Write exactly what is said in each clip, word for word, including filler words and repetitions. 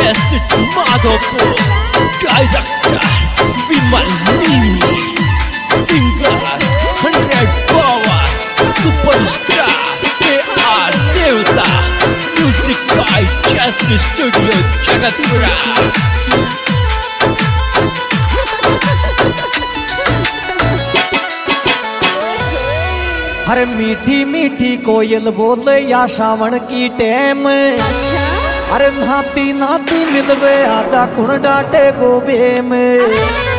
Cassette Madhopur, director Vimal Neemi, singer hundred power superstar K R Devta, music by cassette studio Jagatpura. अरे मीठी मीठी कोयल बोले या श्रावण की टेम, अरे नाती नाती मिलवे आजा कुण डाटे गोबे में।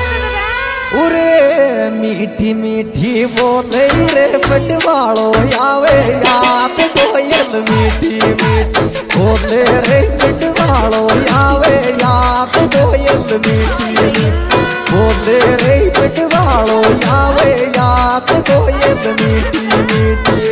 उरे मीठी मीठी बोले रे पटवाड़ो आवे याद कोयल, मीठी मीठी बोले रे पटवाड़ो आवे याद कोयल, मीठी मीठी बोले रे पटवाड़ो आवे याद कोयल, मीठी मीठी।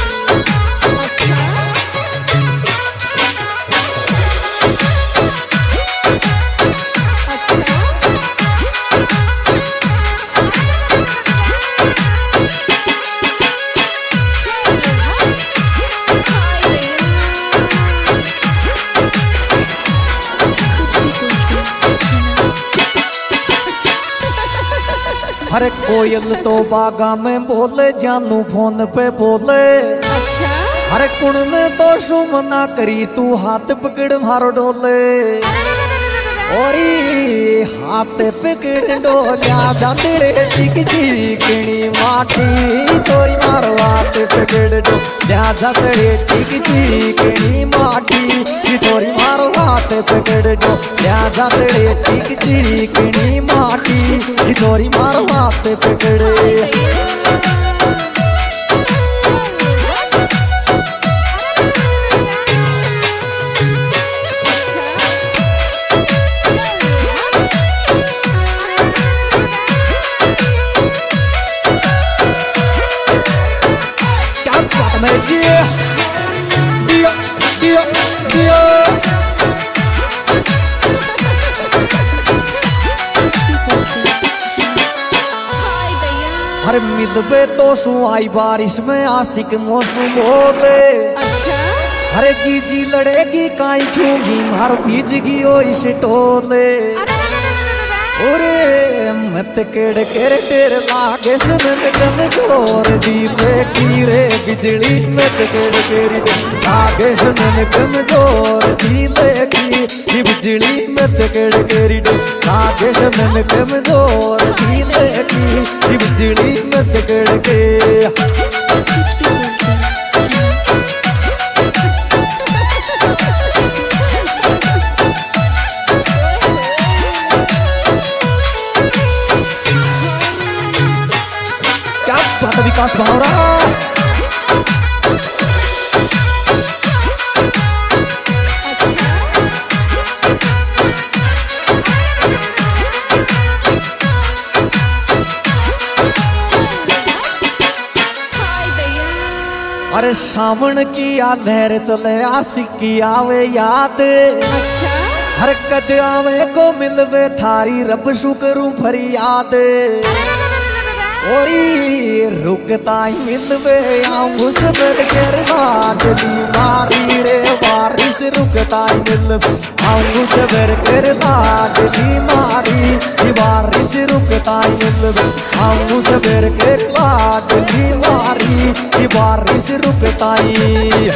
अरे कोयल तो बागा में बोले, जानू फोन पे बोले। अच्छा। अरे कुण ने तो शुम ना करी, तू हाथ पकड़ मारो डोले। और हाथ पकड़ डोलिया जाते टिक चिकनी माटी, तोरी मारो हाथ पकड़ डोलिया जाते टिक चिकनी माटी, तोरी मारो हाथ पकड़ डोलिया जाते टिक चिकनी माटी, तोरी मारो हाथ पकड़े। अरे मिलबे तो सु आई बारिश में आशिक मौसम बोले। अच्छा। अरे जी जी लड़ेगी काई छूंगी मार भीजगी ओ इस टोले। अरे मत केड़ केड़ टेर लागे सुन कम जोर दीले की रे बिजली, मत केड़ केड़ लागे सुन कम जोर दीले की बिजली, मत केड़ केड़ लागे सुन कम जोर दीले की बिजली, मत केड़ के। विकास भावरा अरे सावन की याद लहर चले आशिक की आवे याद। अच्छा। हर कद आवे को मिलवे थारी रब शुक्रू फरियाद। ओरी रुकता ही मिलवे आऊं सबर कर लाडली मारी रे वारिस, रुकता ही मिलवे आऊं सबर कर लाडली मारी वारिस, रुकता ही मिलवे आऊं सबर कर लाडली मारी वारिस, रुकता ही।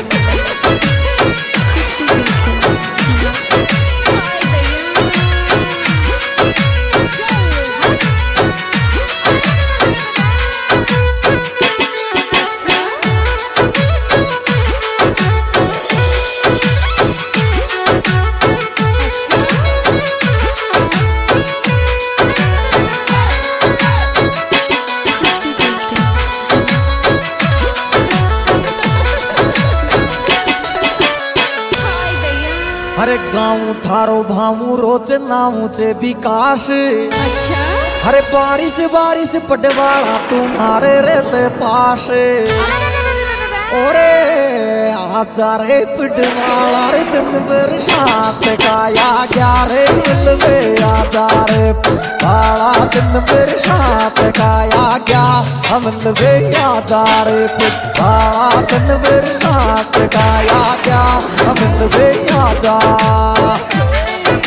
अरे गाँव थारो भामू रोज नामू से विकास। अच्छा। अरे बारिश बारिश पटवाड़ा तुम्हारे रेले पास। ओरे आजा रे पटवाड़ा रे दिन बरसात का या क्या रे मिलवे, आजा रे पटवाड़ा दिन बरसात का या क्या हम मिलवे, आजा रे पटवाड़ा दिन बरसात का या क्या हम मिलवे, आजा।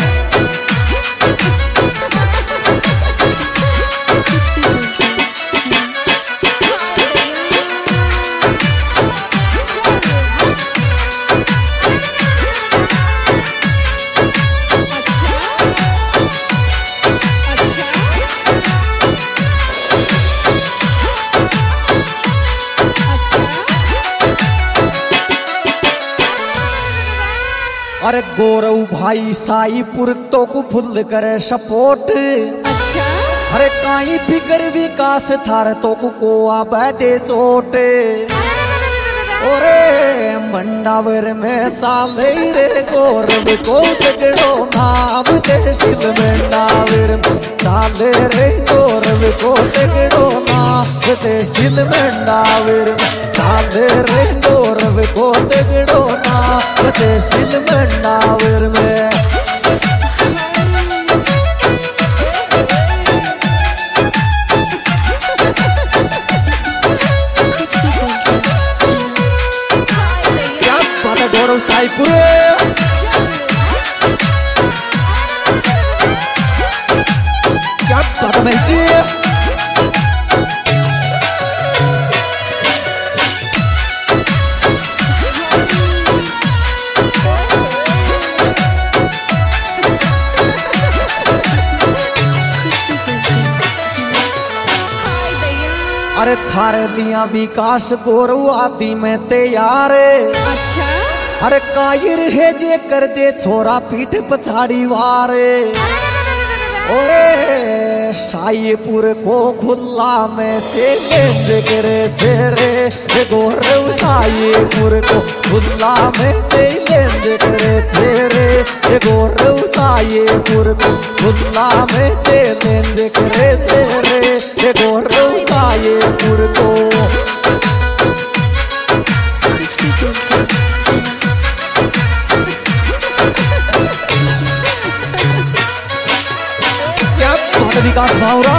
अरे गौरव भाई साईपुर तो को फुल करे सपोर्ट। अच्छा अरे काई फिकर विकास थार तो को को आबे चोट। ओरे मंडावर में चाले रे गौरव को तगड़ो नाम तहसील मंडावर में चाले रे गौरव को तगड़ो नाम तहसील मंडावर में चाले रे गौरव को तगड़ो नाम तहसील मंडावर में। गौरव साईपुर क्या बात है जी। अरे थारे दिया विकास गौरव आदि में तैयार। अच्छा अरे कायर है जे कर दे छोरा पीठ पछाड़ी वारे। ओरे साईपुर को खुला में चैलेंज करे छेरे गौरव साईपुर को खुला में चैलेंज करे छेरे गौरव साईपुर को खुला में चैलेंज करे छेरे गौरव साईपुर को। विकास भावरा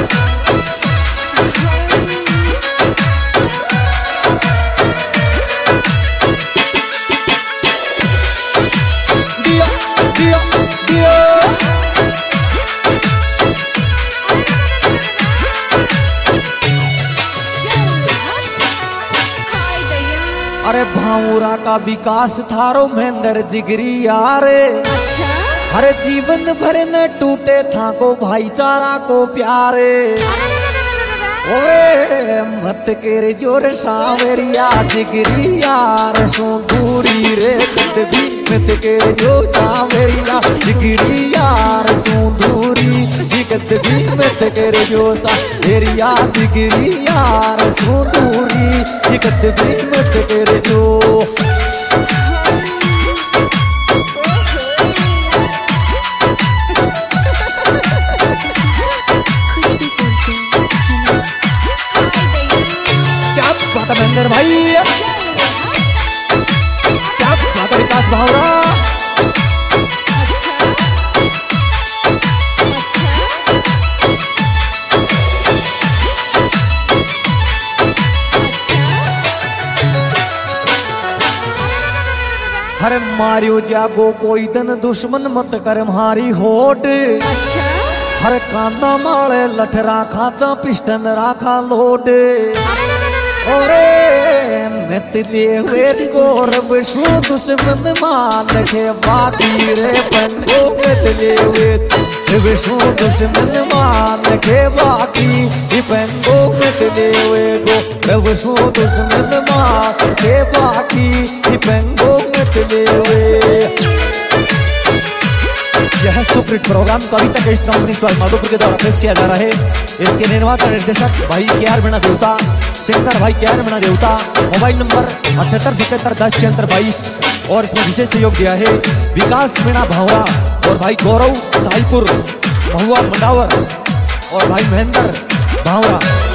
दिया दिया दिया। अरे भावरा का विकास थारो महेंद्र जिगरी यारे। अच्छा अरे जीवन भर न टूटे था को भाईचारा को प्यारे। ओरे मत कर जोर सावरिया जिगरी यार सो दूरी रे कदबी मत कर जो सावरिया जिगरी यार सो दूरी कदबी मत कर जो सावरिया जिगरी यार सो दूरी कदबी मत कर जो। महेंद्र भाई क्या बात है विकास भावरा। अरे मारियो जागो कोई दिन दुश्मन मत कर मारी होट। हर कांदा माले लठ राखा चा पिस्टन राखा लोड। ओरे मत ले वे गौरव सु दुश्मन मान के बाकी रे पंगो मत ले वे विष्णु दुश्मन मान के बाकी पंगो मत ले वे गो विष्णु दुश्मन मान के बाकी पंगो मत ले वे। यह सुप्रीत प्रोग्राम कविता के कंपनी माधोपुर के द्वारा पेश किया जा रहा है। इसके निर्माता निर्देशक भाई के आर मीणा देवता, सिंगर भाई के आर मीणा देवता। मोबाइल नंबर अठहत्तर सतहत्तर दस छिहत्तर बाईस। और इसमें विशेष सहयोग दिया है विकास मीणा भावरा और भाई गौरव साईपुर महुआ मंडावर और भाई महेंद्र भावरा।